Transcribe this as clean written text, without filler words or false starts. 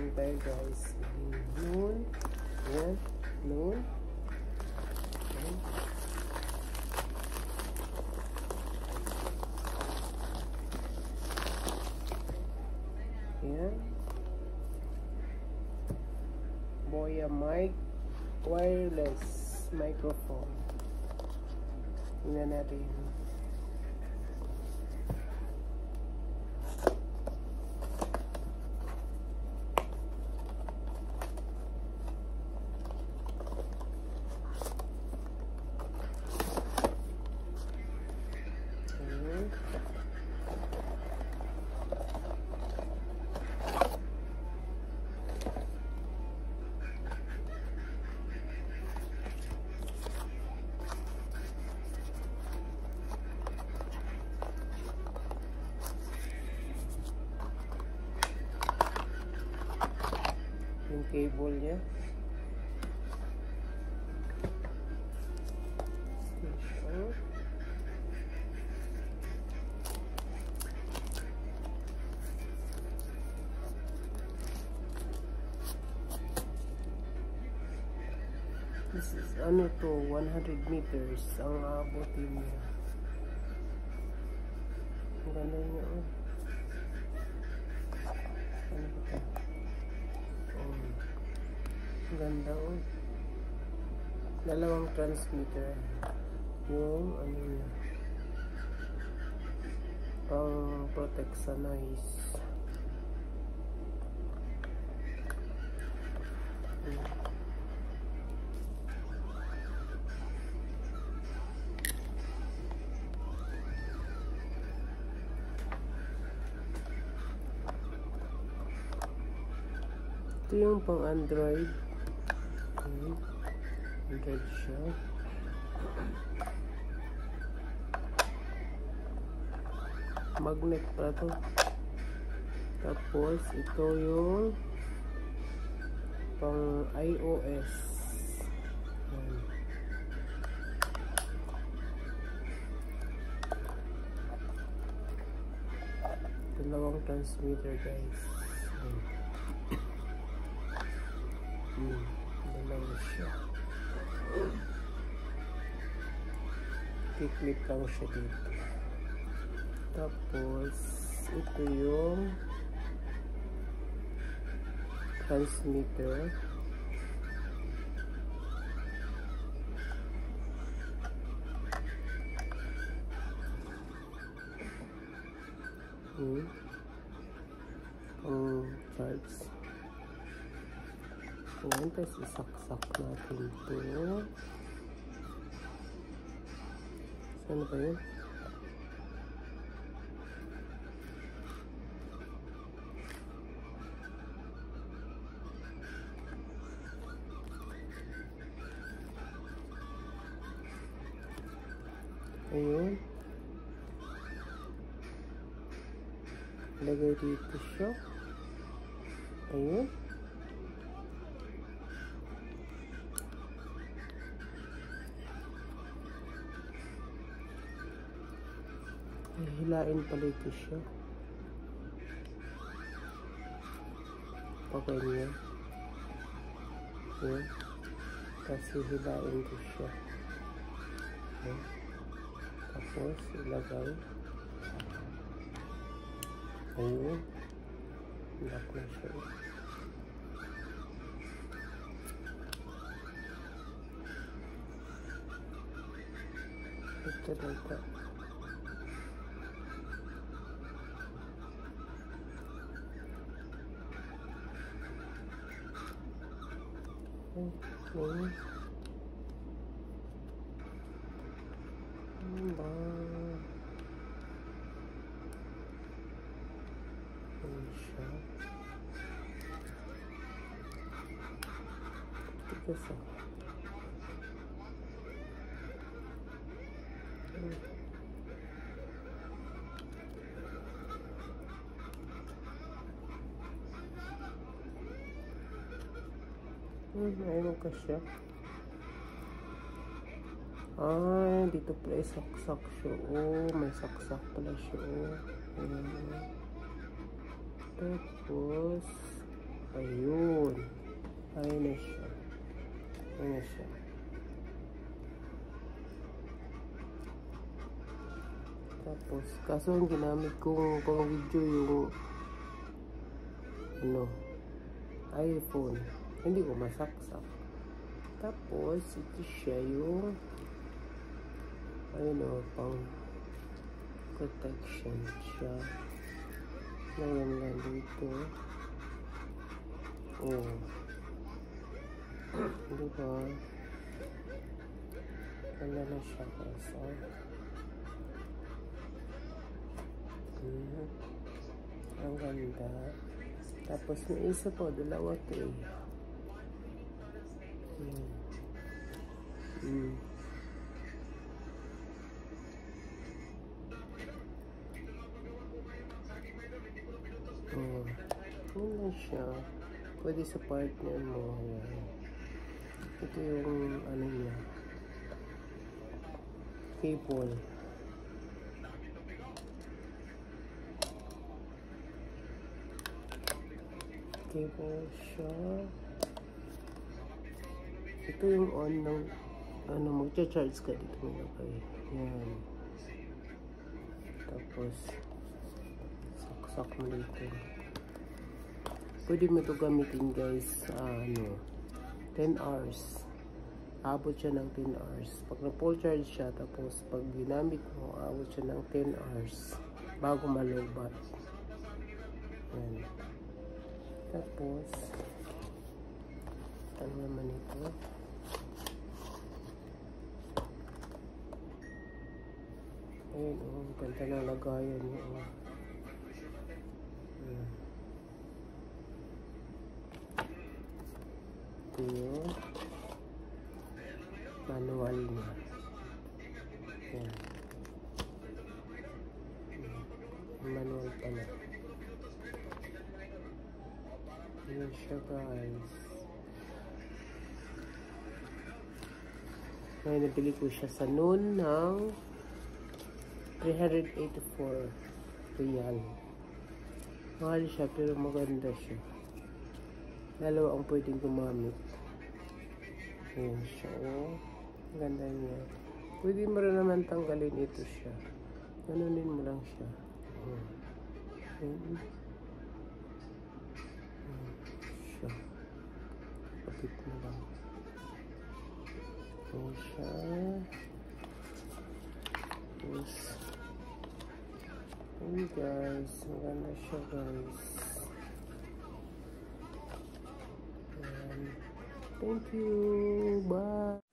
lang tayo guys. Noon. Ayan. Noon. Ayan. Ayan. Boya mic. Wireless microphone. Tingnan natin. Yung cable niya. Station. This is ano to, 100 meters ang aabotin niya. Ang ganda niya. Ano ba ito? Ganda dalawang transmitter yung ano niya pang protect sa noise. Ito yung pang Android. Android siya. Magnet pa to. Tapos ito yung pang iOS. Ayan. Dalawang transmitter guys. Dalawa siya. Clip lang siya dito. Tapos ito yung transmitter. Charge. Ayan, tapos isaksak natin ito. Saan ba yun? Ayun. Lagay dito siya. Ayun. Hilain pala ito siya. Okay niya. Ayan. Kasi hilain ko siya. Ayan. Tapos ilagay. Ayun. Lock na siya. Ito dito. Okay. Ito ayun ka siya. Dito pala saksak siya. May saksak pala siya. Tapos Ayun. Ayun na siya. Ayun na siya. Tapos, kaso ang ginamit kong pang video yung iPhone. Hindi ko masaksak. Tapos, ito siya yung pang protection siya. Ngayon lang dito. Oh. Diba? Ganda na siya guys. Ang ganda. Tapos may isa po, dalawa to eh. Yun na siya. Pwede sa partner mo. Ayan. Ito yung niya. Cable. Cable siya. Ito yung on ng magcha-charge ka dito nilagay. Yan. Tapos saksak mo dito. Pwede mo ito gamitin guys sa 10 hours. Abot siya ng 10 hours. Pag na-full charge siya, tapos pag ginamit mo, abot siya ng 10 hours bago malubat. Yan. Tapos, ano naman ito? Ayun, ganda na lagayan niya. Ito yung manual niya. Yan. Manual pala. Yan siya guys. Ngayon nabili ko siya sa noon ng 384 real. Mahal siya pero maganda siya. Dalawa ang pwedeng gumamit. Ayan siya. Ganda niya. Pwede mo rin naman tanggalin ito siya. Ganunin mo lang siya. Ayan. Siya. Kapit mo lang. Ayan siya. Tapos, ayan guys. Maganda siya guys. Thank you. Bye.